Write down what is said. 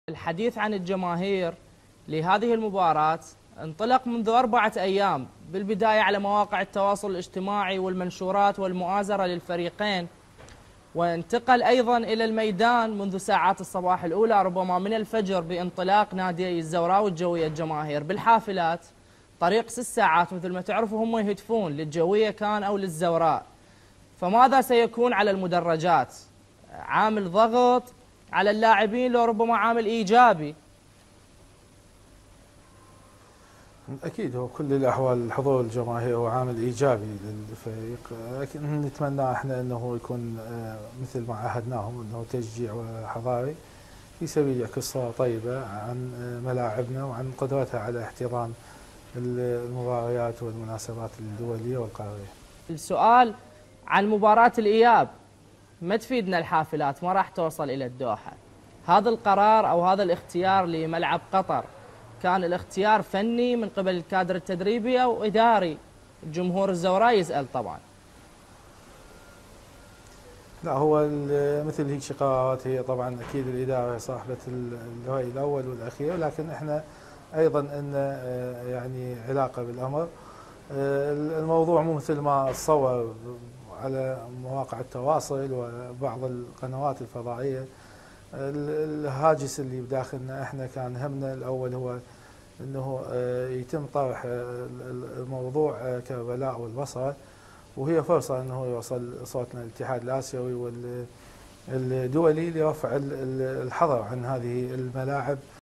الحديث عن الجماهير لهذه المباراة انطلق منذ 4 أيام بالبداية على مواقع التواصل الاجتماعي والمنشورات والمؤازرة للفريقين، وانتقل أيضا إلى الميدان منذ ساعات الصباح الأولى ربما من الفجر بانطلاق نادي الزوراء والجوية الجماهير بالحافلات طريق 6 ساعات. مثل ما تعرفوا هم يهتفون للجوية كان أو للزوراء. فماذا سيكون على المدرجات؟ عامل ضغط على اللاعبين لو ربما عامل إيجابي؟ أكيد هو كل الأحوال حضور الجماهير هو عامل إيجابي للفريق، لكن نتمنى احنا أنه يكون مثل ما عهدناهم أنه تشجيع حضاري في سبيل يعكس صورة طيبة عن ملاعبنا وعن قدرتها على احتضان المباريات والمناسبات الدولية والقارية. السؤال عن مباراة الإياب، ما تفيدنا الحافلات، ما راح توصل إلى الدوحة. هذا القرار أو هذا الاختيار لملعب قطر كان الاختيار فني من قبل الكادر التدريبي أو إداري؟ الجمهور الزوراء يسأل طبعا. لا، هو مثل هيك قرارات هي طبعا أكيد الإدارة صاحبة الرأي الأول والأخير، لكن احنا أيضا أن يعني علاقة بالأمر. الموضوع مو مثل ما تصور على مواقع التواصل وبعض القنوات الفضائية. الهاجس اللي بداخلنا احنا كان همنا الأول هو أنه يتم طرح الموضوع كربلاء والبصرة، وهي فرصة أنه يوصل صوتنا الاتحاد الآسيوي والدولي لرفع الحظر عن هذه الملاعب